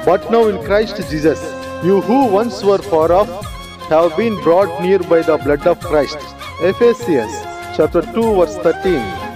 but now in Christ Jesus. You who once were far off have been brought near by the blood of Christ. Ephesians chapter 2 verse 13.